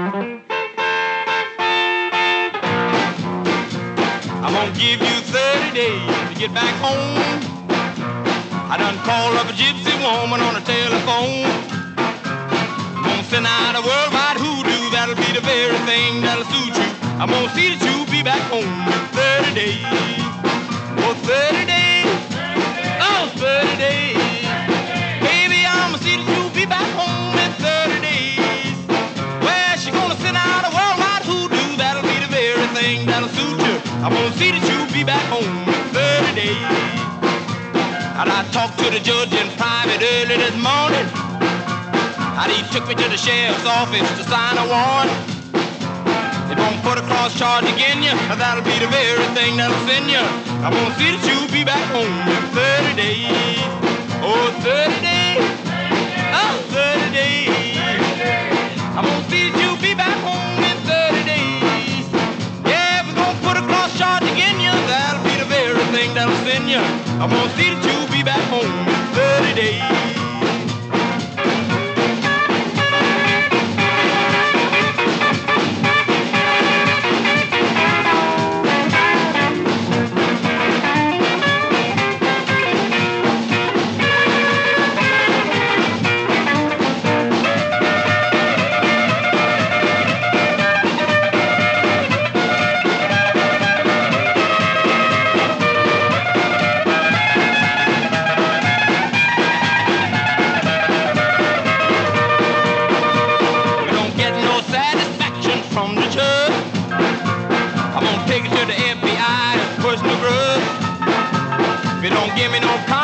I'm gonna give you 30 days to get back home. I done called up a gypsy woman on the telephone. I'm gonna send out a worldwide hoodoo. That'll be the very thing that'll suit you. I'm gonna see that you be back home in 30 days. Oh, 30 days. Oh, 30 days. Baby, I'm gonna see that you be back home in 30 days. Well, she gonna send out a worldwide hoodoo. That'll be the very thing that'll suit you. I'm gonna see that you be back home in 30 days. And I talked to the judge in private early this morning. And he took me to the sheriff's office to sign a warrant. They won't put a cross charge against you. That'll be the very thing that'll send you. I'm gonna see that you be back home in 30 days. Oh, 30 days. Oh, 30 days. I'm gonna see that you be back home in 30 days. Yeah, if we're gonna put a cross charge against you, that'll be the very thing that'll send you. I'm gonna see that you be back home in 30 days. Take it to the FBI and push the grudge. If you don't give me no